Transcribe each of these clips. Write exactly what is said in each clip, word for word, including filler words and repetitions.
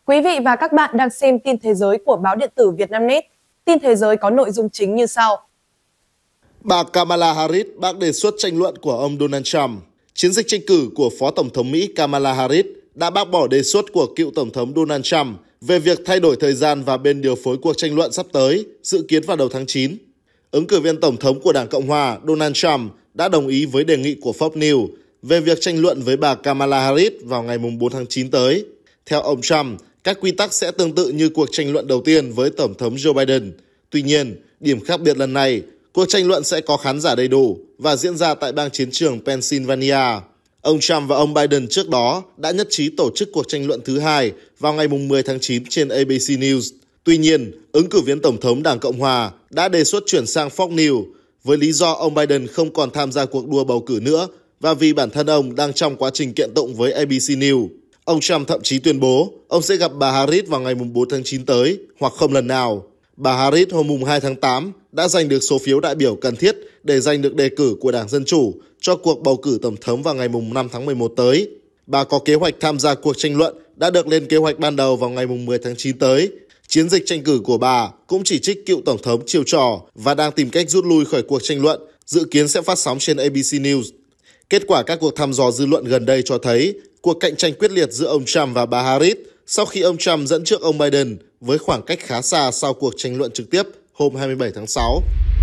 Quý vị và các bạn đang xem tin thế giới của báo điện tử Vietnamnet. Tin thế giới có nội dung chính như sau. Bà Kamala Harris bác đề xuất tranh luận của ông Donald Trump. Chiến dịch tranh cử của Phó Tổng thống Mỹ Kamala Harris đã bác bỏ đề xuất của cựu Tổng thống Donald Trump về việc thay đổi thời gian và bên điều phối cuộc tranh luận sắp tới, dự kiến vào đầu tháng chín. Ứng cử viên Tổng thống của Đảng Cộng hòa Donald Trump đã đồng ý với đề nghị của Fox News về việc tranh luận với bà Kamala Harris vào ngày bốn tháng chín tới. Theo ông Trump, các quy tắc sẽ tương tự như cuộc tranh luận đầu tiên với Tổng thống Joe Biden. Tuy nhiên, điểm khác biệt lần này, cuộc tranh luận sẽ có khán giả đầy đủ và diễn ra tại bang chiến trường Pennsylvania. Ông Trump và ông Biden trước đó đã nhất trí tổ chức cuộc tranh luận thứ hai vào ngày mười tháng chín trên A B C News. Tuy nhiên, ứng cử viên Tổng thống Đảng Cộng hòa đã đề xuất chuyển sang Fox News với lý do ông Biden không còn tham gia cuộc đua bầu cử nữa và vì bản thân ông đang trong quá trình kiện tụng với A B C News. Ông Trump thậm chí tuyên bố ông sẽ gặp bà Harris vào ngày bốn tháng chín tới hoặc không lần nào. Bà Harris hôm hai tháng tám đã giành được số phiếu đại biểu cần thiết để giành được đề cử của Đảng Dân Chủ cho cuộc bầu cử Tổng thống vào ngày năm tháng mười một tới. Bà có kế hoạch tham gia cuộc tranh luận đã được lên kế hoạch ban đầu vào ngày mười tháng chín tới. Chiến dịch tranh cử của bà cũng chỉ trích cựu Tổng thống chiêu trò và đang tìm cách rút lui khỏi cuộc tranh luận, dự kiến sẽ phát sóng trên A B C News. Kết quả các cuộc thăm dò dư luận gần đây cho thấy cuộc cạnh tranh quyết liệt giữa ông Trump và bà Harris sau khi ông Trump dẫn trước ông Biden với khoảng cách khá xa sau cuộc tranh luận trực tiếp hôm hai mươi bảy tháng sáu.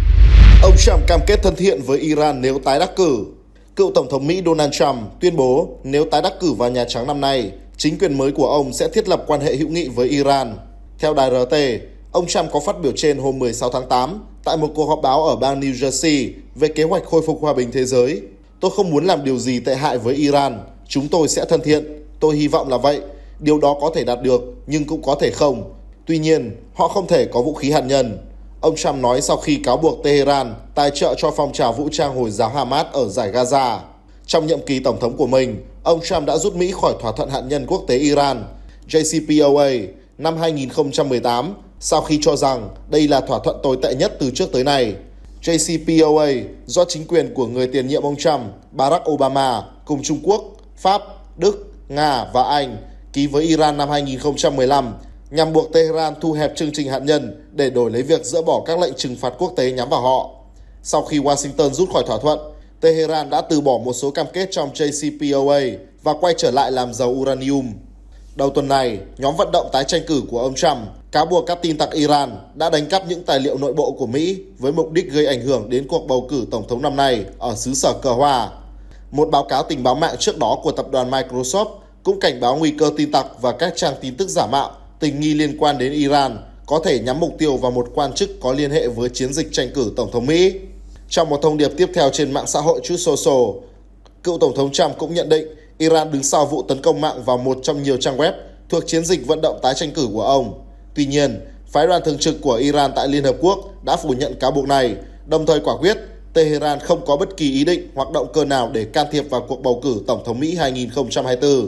Ông Trump cam kết thân thiện với Iran nếu tái đắc cử. Cựu Tổng thống Mỹ Donald Trump tuyên bố nếu tái đắc cử vào Nhà Trắng năm nay, chính quyền mới của ông sẽ thiết lập quan hệ hữu nghị với Iran. Theo đài R T, ông Trump có phát biểu trên hôm mười sáu tháng tám tại một cuộc họp báo ở bang New Jersey về kế hoạch khôi phục hòa bình thế giới. Tôi không muốn làm điều gì tệ hại với Iran. Chúng tôi sẽ thân thiện. Tôi hy vọng là vậy. Điều đó có thể đạt được, nhưng cũng có thể không. Tuy nhiên, họ không thể có vũ khí hạt nhân. Ông Trump nói sau khi cáo buộc Tehran tài trợ cho phong trào vũ trang Hồi giáo Hamas ở giải Gaza. Trong nhiệm kỳ tổng thống của mình, ông Trump đã rút Mỹ khỏi thỏa thuận hạt nhân quốc tế Iran J C P O A năm hai nghìn không trăm mười tám sau khi cho rằng đây là thỏa thuận tồi tệ nhất từ trước tới nay. J C P O A do chính quyền của người tiền nhiệm ông Trump, Barack Obama, cùng Trung Quốc, Pháp, Đức, Nga và Anh ký với Iran năm hai nghìn không trăm mười lăm nhằm buộc Tehran thu hẹp chương trình hạt nhân để đổi lấy việc dỡ bỏ các lệnh trừng phạt quốc tế nhắm vào họ. Sau khi Washington rút khỏi thỏa thuận, Tehran đã từ bỏ một số cam kết trong J C P O A và quay trở lại làm giàu uranium. Đầu tuần này, nhóm vận động tái tranh cử của ông Trump cáo buộc các tin tặc Iran đã đánh cắp những tài liệu nội bộ của Mỹ với mục đích gây ảnh hưởng đến cuộc bầu cử tổng thống năm nay ở xứ sở cờ hoa. Một báo cáo tình báo mạng trước đó của tập đoàn Microsoft cũng cảnh báo nguy cơ tin tặc và các trang tin tức giả mạo tình nghi liên quan đến Iran có thể nhắm mục tiêu vào một quan chức có liên hệ với chiến dịch tranh cử tổng thống Mỹ. Trong một thông điệp tiếp theo trên mạng xã hội Truth Social, cựu Tổng thống Trump cũng nhận định Iran đứng sau vụ tấn công mạng vào một trong nhiều trang web thuộc chiến dịch vận động tái tranh cử của ông. Tuy nhiên, phái đoàn thường trực của Iran tại Liên Hợp Quốc đã phủ nhận cáo buộc này, đồng thời quả quyết Tehran không có bất kỳ ý định hoặc động cơ nào để can thiệp vào cuộc bầu cử Tổng thống Mỹ hai nghìn không trăm hai mươi tư.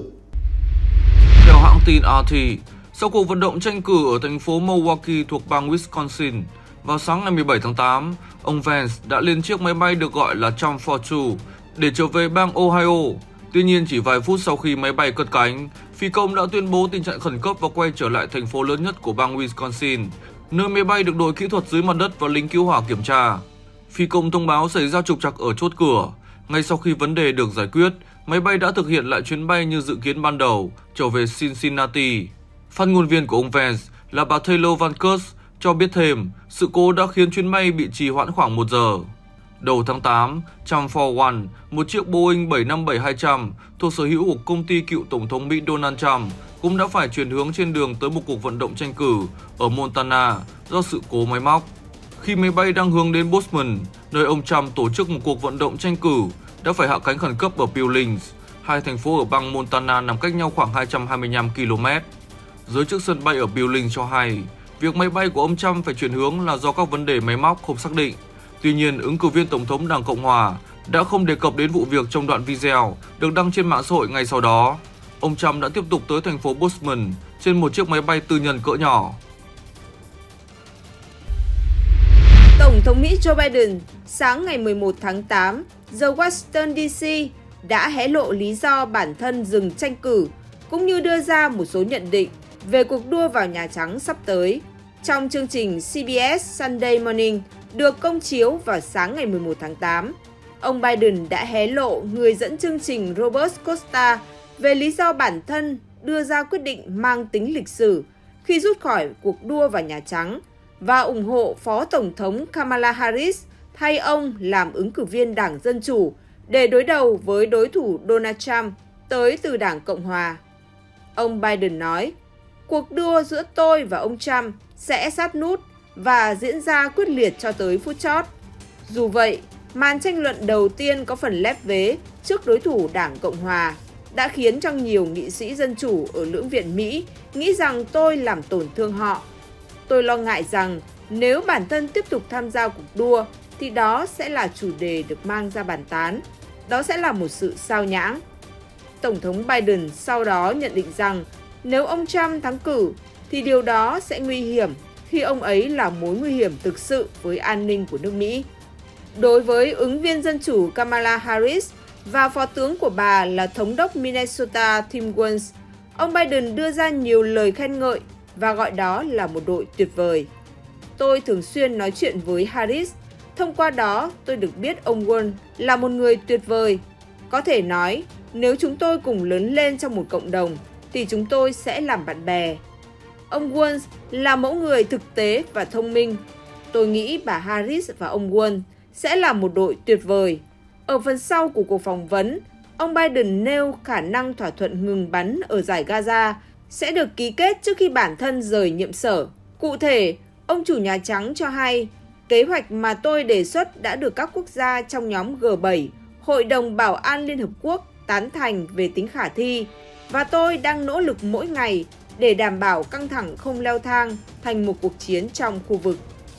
Theo hãng tin R T, sau cuộc vận động tranh cử ở thành phố Milwaukee thuộc bang Wisconsin, vào sáng ngày mười bảy tháng tám, ông Vance đã lên chiếc máy bay được gọi là Trump for Two để trở về bang Ohio. Tuy nhiên, chỉ vài phút sau khi máy bay cất cánh, phi công đã tuyên bố tình trạng khẩn cấp và quay trở lại thành phố lớn nhất của bang Wisconsin, nơi máy bay được đội kỹ thuật dưới mặt đất và lính cứu hỏa kiểm tra. Phi công thông báo xảy ra trục trặc ở chốt cửa. Ngay sau khi vấn đề được giải quyết, máy bay đã thực hiện lại chuyến bay như dự kiến ban đầu, trở về Cincinnati. Phát ngôn viên của ông Vance là bà Taylor Van Kers cho biết thêm, sự cố đã khiến chuyến bay bị trì hoãn khoảng một giờ. Đầu tháng tám, Trump for One, một chiếc Boeing bảy năm bảy hai trăm thuộc sở hữu của công ty cựu Tổng thống Mỹ Donald Trump, cũng đã phải chuyển hướng trên đường tới một cuộc vận động tranh cử ở Montana do sự cố máy móc. Khi máy bay đang hướng đến Bozeman, nơi ông Trump tổ chức một cuộc vận động tranh cử, đã phải hạ cánh khẩn cấp ở Billings, hai thành phố ở bang Montana nằm cách nhau khoảng hai trăm hai mươi lăm ki lô mét. Giới chức sân bay ở Billings cho hay, việc máy bay của ông Trump phải chuyển hướng là do các vấn đề máy móc không xác định. Tuy nhiên, ứng cử viên Tổng thống Đảng Cộng hòa đã không đề cập đến vụ việc trong đoạn video được đăng trên mạng xã hội ngay sau đó. Ông Trump đã tiếp tục tới thành phố Bozeman trên một chiếc máy bay tư nhân cỡ nhỏ. Tổng thống Mỹ Joe Biden sáng ngày mười một tháng tám giờ Washington D C đã hé lộ lý do bản thân dừng tranh cử, cũng như đưa ra một số nhận định về cuộc đua vào Nhà Trắng sắp tới. Trong chương trình xê bê ét Sunday Morning được công chiếu vào sáng ngày mười một tháng tám, ông Biden đã hé lộ người dẫn chương trình Robert Costa về lý do bản thân đưa ra quyết định mang tính lịch sử khi rút khỏi cuộc đua vào Nhà Trắng và ủng hộ Phó Tổng thống Kamala Harris thay ông làm ứng cử viên Đảng Dân Chủ để đối đầu với đối thủ Donald Trump tới từ Đảng Cộng Hòa. Ông Biden nói, cuộc đua giữa tôi và ông Trump sẽ sát nút và diễn ra quyết liệt cho tới phút chót. Dù vậy, màn tranh luận đầu tiên có phần lép vế trước đối thủ Đảng Cộng Hòa đã khiến cho nhiều nghị sĩ Dân Chủ ở Lưỡng viện Mỹ nghĩ rằng tôi làm tổn thương họ. Tôi lo ngại rằng nếu bản thân tiếp tục tham gia cuộc đua thì đó sẽ là chủ đề được mang ra bàn tán. Đó sẽ là một sự sao nhãng. Tổng thống Biden sau đó nhận định rằng nếu ông Trump thắng cử thì điều đó sẽ nguy hiểm khi ông ấy là mối nguy hiểm thực sự với an ninh của nước Mỹ. Đối với ứng viên Dân Chủ Kamala Harris và phó tướng của bà là Thống đốc Minnesota Tim Walz, ông Biden đưa ra nhiều lời khen ngợi và gọi đó là một đội tuyệt vời. Tôi thường xuyên nói chuyện với Harris, thông qua đó tôi được biết ông Walz là một người tuyệt vời. Có thể nói, nếu chúng tôi cùng lớn lên trong một cộng đồng thì chúng tôi sẽ làm bạn bè. Ông Walz là mẫu người thực tế và thông minh. Tôi nghĩ bà Harris và ông Walz sẽ là một đội tuyệt vời. Ở phần sau của cuộc phỏng vấn, ông Biden nêu khả năng thỏa thuận ngừng bắn ở Dải Gaza sẽ được ký kết trước khi bản thân rời nhiệm sở. Cụ thể, ông chủ Nhà Trắng cho hay, kế hoạch mà tôi đề xuất đã được các quốc gia trong nhóm G bảy, Hội đồng Bảo an Liên Hợp Quốc tán thành về tính khả thi, và tôi đang nỗ lực mỗi ngày để đảm bảo căng thẳng không leo thang thành một cuộc chiến trong khu vực.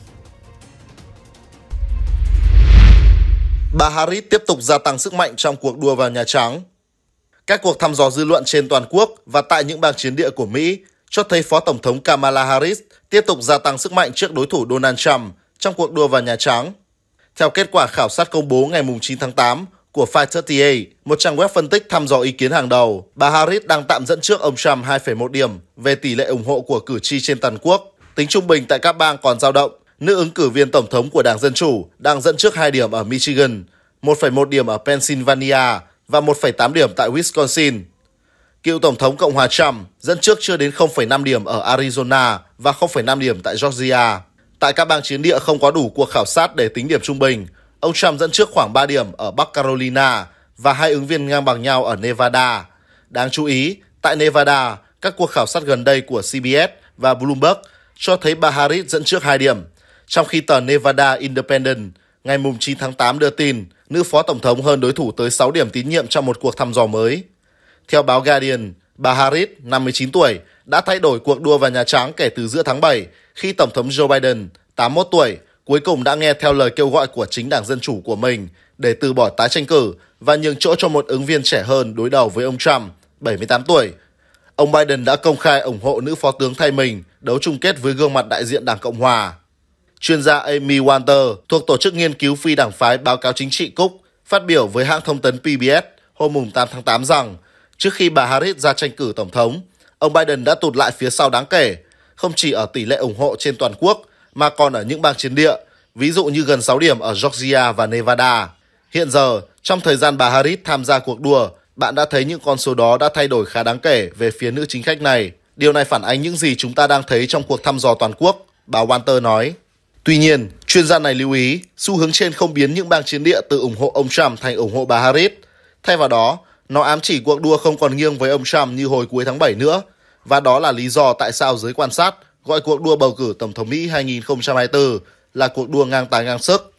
Bà Harris tiếp tục gia tăng sức mạnh trong cuộc đua vào Nhà Trắng. Các cuộc thăm dò dư luận trên toàn quốc và tại những bang chiến địa của Mỹ cho thấy Phó Tổng thống Kamala Harris tiếp tục gia tăng sức mạnh trước đối thủ Donald Trump trong cuộc đua vào Nhà Trắng. Theo kết quả khảo sát công bố ngày chín tháng tám của Five ba mươi tám, một trang web phân tích thăm dò ý kiến hàng đầu, bà Harris đang tạm dẫn trước ông Trump hai phẩy một điểm về tỷ lệ ủng hộ của cử tri trên toàn quốc. Tính trung bình tại các bang còn dao động, nữ ứng cử viên tổng thống của Đảng Dân Chủ đang dẫn trước hai điểm ở Michigan, một phẩy một điểm ở Pennsylvania và một phẩy tám điểm tại Wisconsin. Cựu Tổng thống Cộng hòa Trump dẫn trước chưa đến không phẩy năm điểm ở Arizona và không phẩy năm điểm tại Georgia. Tại các bang chiến địa không có đủ cuộc khảo sát để tính điểm trung bình, ông Trump dẫn trước khoảng ba điểm ở Bắc Carolina và hai ứng viên ngang bằng nhau ở Nevada. Đáng chú ý, tại Nevada, các cuộc khảo sát gần đây của xê bê ét và Bloomberg cho thấy bà Harris dẫn trước hai điểm, trong khi tờ Nevada Independent ngày chín tháng tám đưa tin nữ phó tổng thống hơn đối thủ tới sáu điểm tín nhiệm trong một cuộc thăm dò mới. Theo báo Guardian, bà Harris, năm mươi chín tuổi, đã thay đổi cuộc đua vào Nhà Trắng kể từ giữa tháng bảy, khi Tổng thống Joe Biden, tám mươi mốt tuổi, cuối cùng đã nghe theo lời kêu gọi của chính Đảng Dân Chủ của mình để từ bỏ tái tranh cử và nhường chỗ cho một ứng viên trẻ hơn đối đầu với ông Trump, bảy mươi tám tuổi. Ông Biden đã công khai ủng hộ nữ phó tướng thay mình đấu chung kết với gương mặt đại diện Đảng Cộng Hòa. Chuyên gia Amy Walter thuộc tổ chức nghiên cứu phi đảng phái Báo cáo Chính trị Cook phát biểu với hãng thông tấn pê bê ét hôm tám tháng tám rằng trước khi bà Harris ra tranh cử tổng thống, ông Biden đã tụt lại phía sau đáng kể, không chỉ ở tỷ lệ ủng hộ trên toàn quốc mà còn ở những bang chiến địa, ví dụ như gần sáu điểm ở Georgia và Nevada. Hiện giờ, trong thời gian bà Harris tham gia cuộc đua, bạn đã thấy những con số đó đã thay đổi khá đáng kể về phía nữ chính khách này. Điều này phản ánh những gì chúng ta đang thấy trong cuộc thăm dò toàn quốc, bà Walter nói. Tuy nhiên, chuyên gia này lưu ý, xu hướng trên không biến những bang chiến địa từ ủng hộ ông Trump thành ủng hộ bà Harris. Thay vào đó, nó ám chỉ cuộc đua không còn nghiêng với ông Trump như hồi cuối tháng bảy nữa, và đó là lý do tại sao giới quan sát gọi cuộc đua bầu cử Tổng thống Mỹ hai nghìn không trăm hai mươi tư là cuộc đua ngang tài ngang sức.